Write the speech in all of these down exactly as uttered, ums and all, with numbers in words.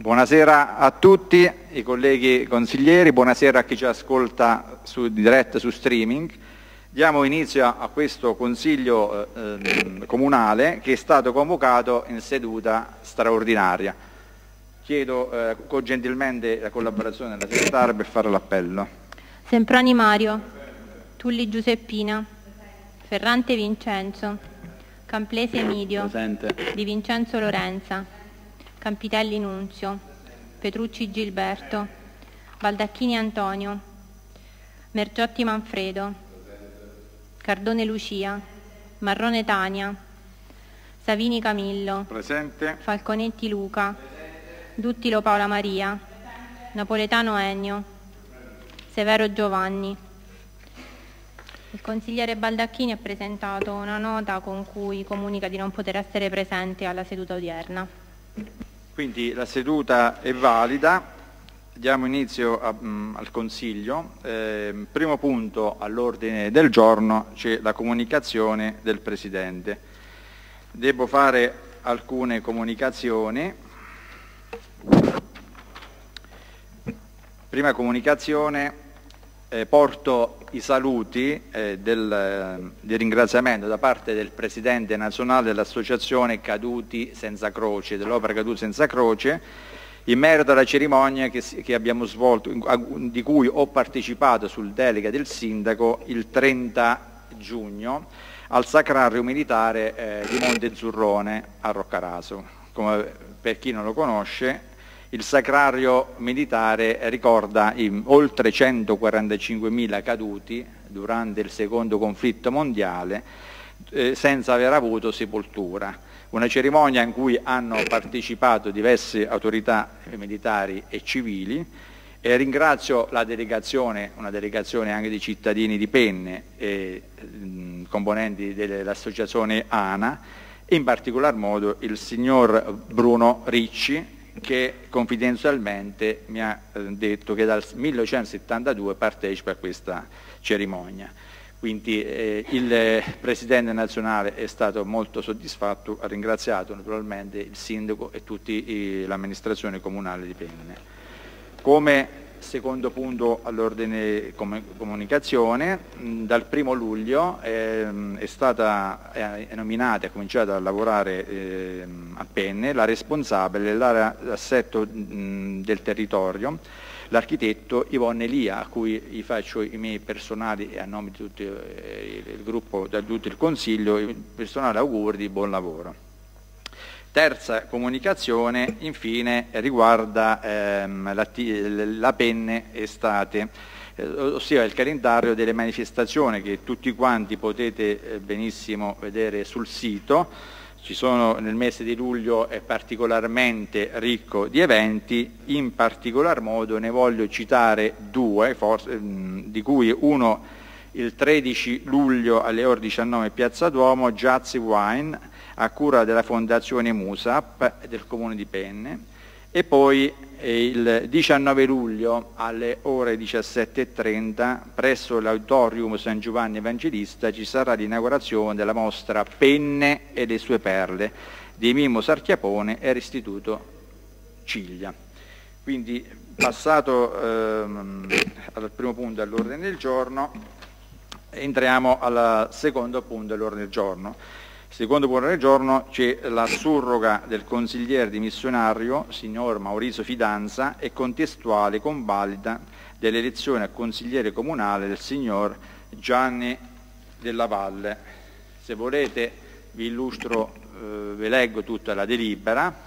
Buonasera a tutti i colleghi consiglieri, buonasera a chi ci ascolta su, di diretta su streaming. Diamo inizio a questo Consiglio eh, comunale che è stato convocato in seduta straordinaria. Chiedo eh, gentilmente la collaborazione della segretaria per fare l'appello. Semproni Mario, Tulli Giuseppina, Ferrante Vincenzo, Camplese Emidio, Presente. Di Vincenzo Lorenza, Campitelli Nunzio, Petrucci Gilberto, Baldacchini Antonio, Mergiotti Manfredo, Cardone Lucia, Marrone Tania, Savini Camillo, Presente. Falconetti Luca, Duttilo Paola Maria, Napoletano Ennio, Severo Giovanni. Il consigliere Baldacchini ha presentato una nota con cui comunica di non poter essere presente alla seduta odierna. Quindi la seduta è valida, diamo inizio a, mh, al Consiglio. Eh, primo punto all'ordine del giorno c'è la comunicazione del Presidente. Devo fare alcune comunicazioni. Prima comunicazione, eh, porto i saluti eh, del, di ringraziamento da parte del Presidente nazionale dell'Associazione Caduti Senza Croce, dell'opera Caduti Senza Croce, in merito alla cerimonia che, che abbiamo svolto, di cui ho partecipato sul delega del Sindaco il trenta giugno al Sacrario Militare eh, di Montezurrone a Roccaraso. Come per chi non lo conosce, il Sacrario Militare ricorda i oltre centoquarantacinquemila caduti durante il secondo conflitto mondiale eh, senza aver avuto sepoltura. Una cerimonia in cui hanno partecipato diverse autorità militari e civili, e ringrazio la delegazione, una delegazione anche di cittadini di Penne e mh, componenti dell'associazione ANA, e in particolar modo il signor Bruno Ricci, che confidenzialmente mi ha eh, detto che dal millenovecentosettantadue partecipa a questa cerimonia. Quindi eh, il Presidente nazionale è stato molto soddisfatto, ha ringraziato naturalmente il Sindaco e tutta l'amministrazione comunale di Penne. Come secondo punto all'ordine comunicazione, mh, dal primo luglio eh, è stata è nominata e ha cominciato a lavorare eh, a Penne la responsabile dell'area d'assetto del territorio, l'architetto Ivonne Lia, a cui gli faccio i miei personali e a nome di tutto eh, il gruppo, da tutto il Consiglio, i personali auguri di buon lavoro. Terza comunicazione, infine, riguarda ehm, la, la Penne Estate, eh, ossia il calendario delle manifestazioni che tutti quanti potete eh, benissimo vedere sul sito. Ci sono, nel mese di luglio è particolarmente ricco di eventi, in particolar modo ne voglio citare due, forse, mh, di cui uno il tredici luglio alle ore diciannove Piazza Duomo, Jazz Wine, a cura della Fondazione Musap del Comune di Penne, e poi eh, il diciannove luglio alle ore diciassette e trenta presso l'Auditorium San Giovanni Evangelista ci sarà l'inaugurazione della mostra Penne e le sue perle di Mimmo Sarchiapone e l'Istituto Ciglia. Quindi, passato ehm, al primo punto all'ordine del giorno, entriamo al secondo punto all'ordine del giorno. Secondo punto del giorno c'è la surroga del consigliere dimissionario, signor Maurizio Fidanza, e contestuale convalida dell'elezione a consigliere comunale del signor Gianni Della Valle. Se volete vi illustro, eh, vi leggo tutta la delibera.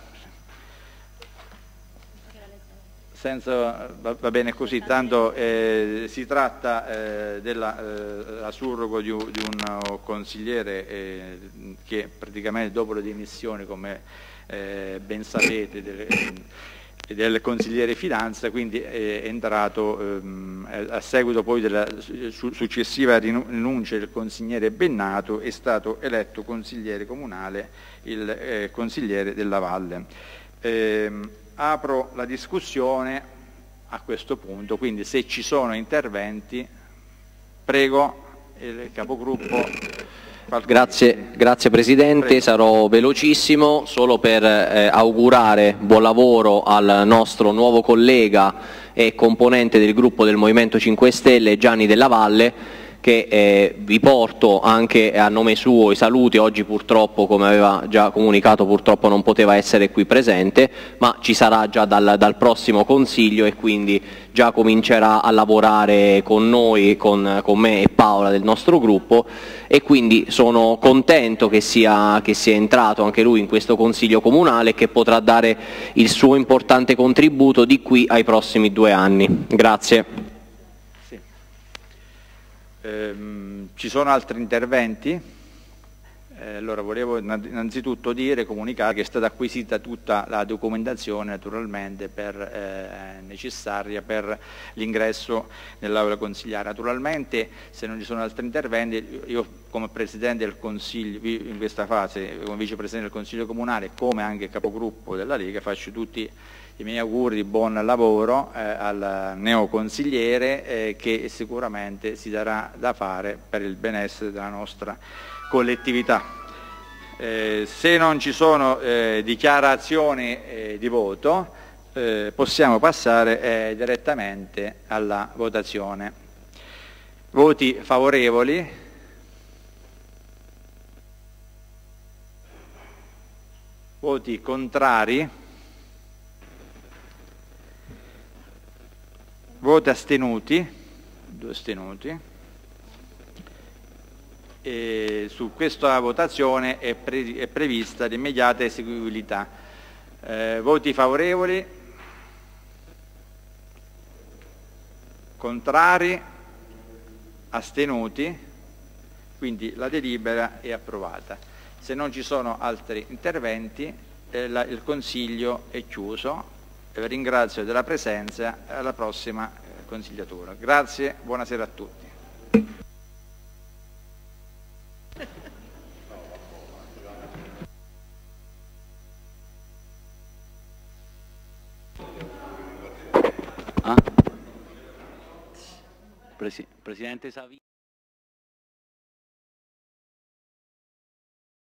Senza, va, va bene così, tanto eh, si tratta eh, della eh, surroga di, di un consigliere eh, che praticamente dopo le dimissioni, come eh, ben sapete, del, del consigliere Fidanza, quindi è entrato ehm, a seguito poi della su, successiva rinuncia del consigliere Bennato, è stato eletto consigliere comunale il eh, consigliere Della Valle. Ehm, Apro la discussione a questo punto, quindi se ci sono interventi prego il capogruppo Grazie, grazie Presidente, sarò velocissimo, solo per eh, augurare buon lavoro al nostro nuovo collega e componente del gruppo del Movimento cinque Stelle, Gianni Della Valle, che eh, vi porto anche a nome suo i saluti. Oggi purtroppo, come aveva già comunicato, purtroppo non poteva essere qui presente, ma ci sarà già dal, dal prossimo Consiglio e quindi già comincerà a lavorare con noi, con, con me e Paola del nostro gruppo, e quindi sono contento che sia, che sia entrato anche lui in questo Consiglio Comunale e che potrà dare il suo importante contributo di qui ai prossimi due anni. Grazie. Ehm, ci sono altri interventi? Eh, allora volevo innanzitutto dire, comunicare che è stata acquisita tutta la documentazione naturalmente per, eh, necessaria per l'ingresso nell'aula consigliare. Naturalmente, se non ci sono altri interventi, io come Presidente del Consiglio, in questa fase, come Vicepresidente del Consiglio Comunale, come anche capogruppo della Lega, faccio tutti i miei auguri di buon lavoro eh, al neoconsigliere eh, che sicuramente si darà da fare per il benessere della nostra collettività. Eh, se non ci sono eh, dichiarazioni eh, di voto, eh, possiamo passare eh, direttamente alla votazione. Voti favorevoli? Voti contrari? Voti astenuti? Due astenuti. E su questa votazione è, pre è prevista l'immediata eseguibilità. Eh, voti favorevoli? Contrari? Astenuti? Quindi la delibera è approvata. Se non ci sono altri interventi, eh, la, il Consiglio è chiuso. Vi ringrazio della presenza e alla prossima eh, consigliatura. Grazie, buonasera a tutti. Presi- Presidente Savino.